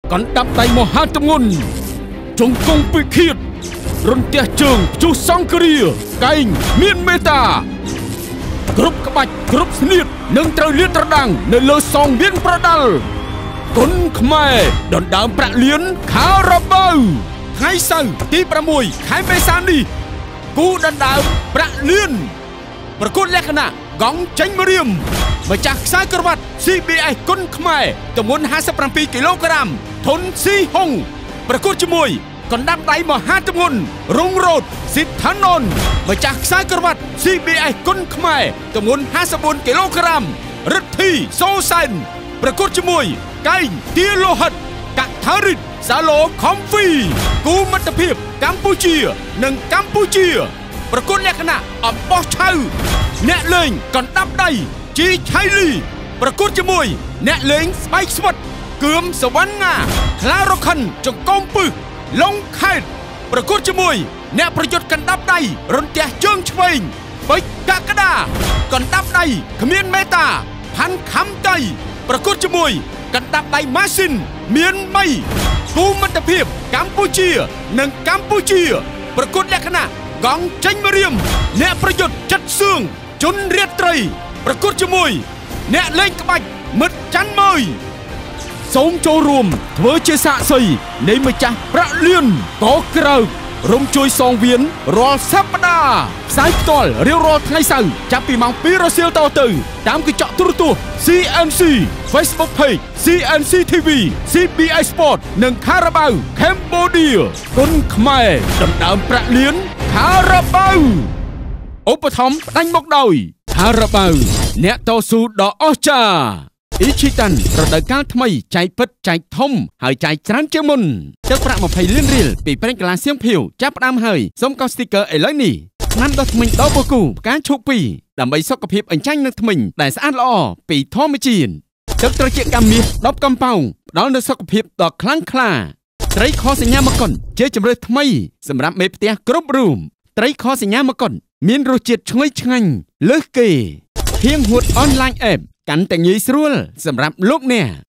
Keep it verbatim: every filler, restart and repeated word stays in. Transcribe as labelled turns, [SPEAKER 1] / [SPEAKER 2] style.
[SPEAKER 1] កណ្ដាប់ដៃមហាទម្ងន់ជង្គង់ពិឃាតរន្ទះជើងជុះសង្គ្រាកែងមានមេត្តាគ្រប់ក្បាច់គ្រប់ស្នៀតនឹងត្រូវលាតត្រដាងនៅលើសងមានប្រដាល់គុណខ្មែរដណ្ដើមប្រាក់លានខារ៉ាបាវថ្ងៃសៅរ៍ទីប្រាំមួយខែមេសានេះគូដណ្ដើមប្រាក់លានប្រកួតលក្ខណៈកង់ចេញម្រាមម្ចាស់ខ្សែក្រវ៉ាត់ ซี ប៊ី เอส គុណខ្មែរទម្ងន់ห้าสิบเจ็ดគីឡូក្រាមធនស៊ីហុងប្រកួតជាមួយកណ្ដាប់ដៃមហាទម្ងន់រុងរ៉ូតស៊ីតថាណុនម្ចាស់ខ្សែក្រវ៉ាត់ ซี ប៊ី เอส គុណខ្មែរទម្ងន់ห้าสิบสี่គីឡូក្រាមរិទ្ធីសូសែនប្រកួតជាមួយកែងទាលោហិតកថារិទ្ធសាឡូខំហ្វីគូមិត្តភាពកម្ពុជានិងកម្ពុជាប្រកួតលក្ខណៈអំបោះឆៅអ្នកលេងកណ្ដាប់ដៃជីឆៃលីប្រកួតជាមួយអ្នកលេងស្បែកស្វិតគឿមសវណ្ណាខ្លារខិនចង្គង់ពឹសឡុងខេតប្រកួតជាមួយអ្នកប្រយុទ្ធកណ្ដាប់ដៃរន្ទះជើងឆ្វេងបិចកក្កដាកណ្ដាប់ដៃគ្មានមេតាផាន់ខំតៃប្រកួតជាមួយកណ្ដាប់ដៃម៉ាស៊ីនមានមីគូមិត្តភាពកម្ពុជានិងកម្ពុជាប្រកួតលក្ខណៈកង់ចេញម្រាមអ្នកប្រយុទ្ធចិត្តសឿងជន់រាត្រីប្រកួតជាមួយអ្នកលេងក្បាច់មិត្តច័ន្ទម៉ឺយសូមចូលរួមធ្វើជាសាក្សីនៃម្ចាស់ប្រាក់លានកក្រើករំជួយសងវៀនរាល់សប្តាហ៍ផ្សាយផ្ទាល់រៀងរាល់ថ្ងៃសៅរ៍ចាប់ពីម៉ោងពីររសៀលតទៅតាមកញ្ចក់ទូរទស្សន៍ ซี เอ็น ซี Facebook Page ซี เอ็น ซี ที วี ซี ប៊ី เอส Sport និង Carabao Cambodia គុណខ្មែរដណ្ដើមប្រាក់លាន Carabao ឧបត្ថម្ភផ្ដាច់មកដោយ Carabao អ្នកតស៊ូដ៏អស្ចារ្យអ៊ីឈីតាន់រដូវកាលថ្មីចែកពិតចែកធំហើយចែកច្រើនជាងមុនទឹកប្រាក់ยี่สิบលានរៀលពីប្រេងកាឡាសៀងភៀវចាប់ផ្ដើមហើយសូមកោ sticker ឥឡូវនេះថ្នាំដោះធ្មេញដល់បូកូផ្កាឈូកពីរដើម្បីសុខភាពអញ្ចាញ់នឹងធ្មេញដែលស្អាតល្អពីធម្មជាតិទឹកត្រជាក់កាំមាសដប់កំប៉ោងផ្ដល់នូវសុខភាពដ៏ខ្លាំងក្លាត្រីខសញ្ញាមកុនជាជម្រើសថ្មីសម្រាប់មេផ្ទះគ្រប់រូបត្រីខសញ្ញាមកុនមានរសជាតិឈ្ងុយឆ្ងាញ់លើសគេហៀងហួតអនឡាញអេបកាន់តែងាយស្រួលសម្រាប់លោកអ្នក